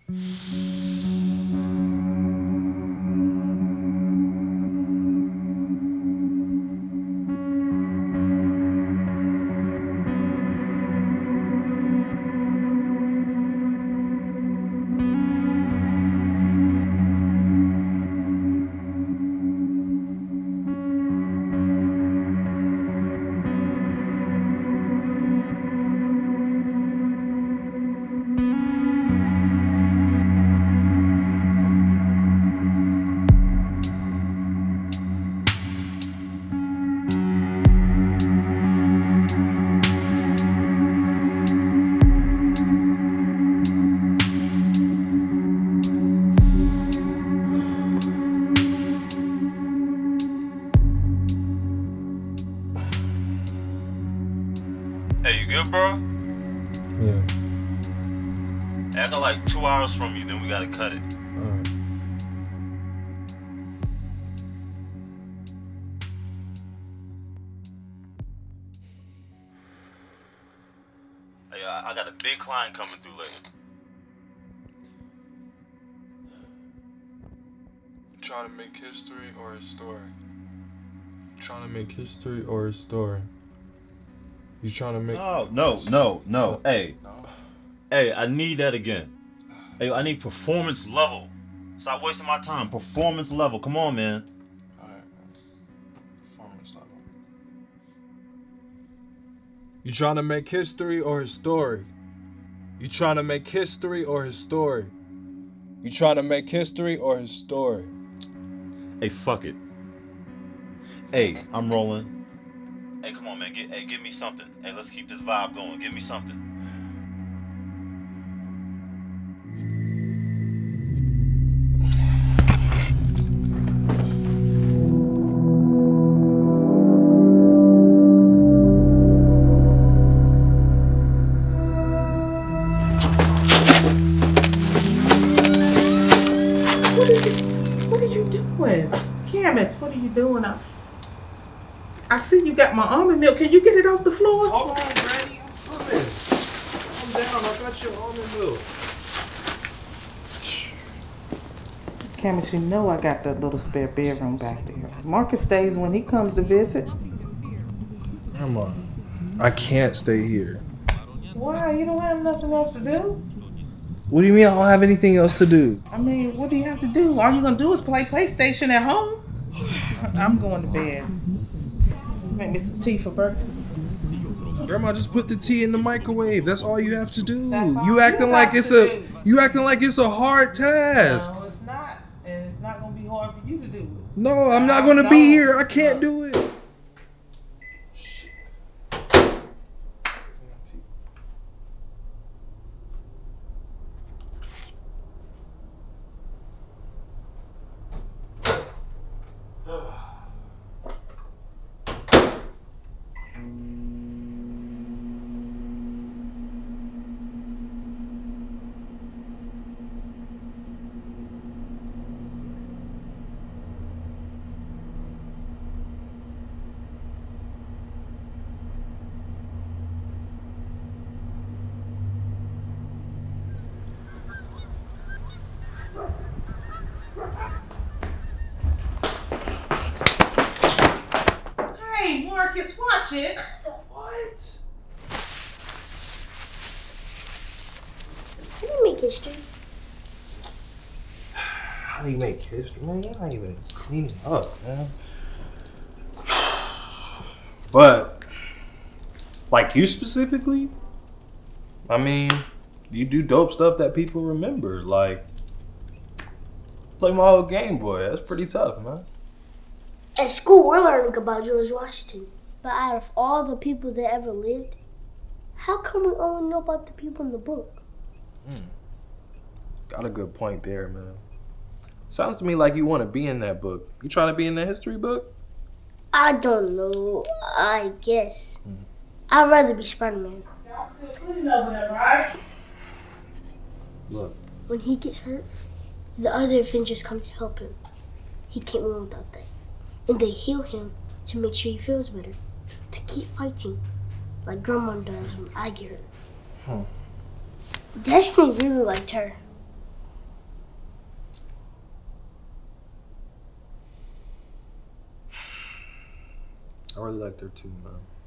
Hey, you good, bro? Yeah. Hey, I got like 2 hours from you, then we gotta cut it. Alright. Hey, I got a big client coming through later. You trying to make history or a story? You trying to make history or a story? You trying to make... No. Hey. No. Hey, I need that again. Hey, I need performance level. Stop wasting my time. Performance level. Come on, man. Alright. Performance level. You trying to make history or his story? You trying to make history or his story? You trying to make history or his story? Hey, fuck it. Hey, I'm rolling. Hey, come on, man. Give me something. Hey, let's keep this vibe going. Give me something. What are you doing? Camus, what are you doing? I see you got my almond milk. Can you get it off the floor? Hold on, Granny. I'm coming. Calm down. I got your almond milk. Camus, you know I got that little spare bedroom back there. Marcus stays when he comes to visit. Grandma, I can't stay here. Why? You don't have nothing else to do? What do you mean I don't have anything else to do? I mean, what do you have to do? All you're going to do is play PlayStation at home? I'm going to bed. Make me some tea for breakfast. Grandma, just put the tea in the microwave. That's all you have to do. That's all You acting you like have it's to a do. you acting like it's a hard task. No, it's not. And it's not going to be hard for you to do it. No, I'm not gonna be here. I can't do it. Hey, Marcus, watch it. What? How do you make history? How do you make history, man? You're not even cleaning up, man. But, like you specifically, I mean, you do dope stuff that people remember. Like, play my old Game Boy. That's pretty tough, man. At school, we're learning about George Washington. But out of all the people that ever lived, how come we only know about the people in the book? Got a good point there, man. Sounds to me like you want to be in that book. You trying to be in that history book? I don't know. I guess. I'd rather be Spider-Man. Y'all still cleaning over there, right? Look. When he gets hurt, the other Avengers come to help him. He can't win without that. And they heal him to make sure he feels better. To keep fighting. Like Grandma does when I get hurt. Destiny really liked her. I really liked her too, man.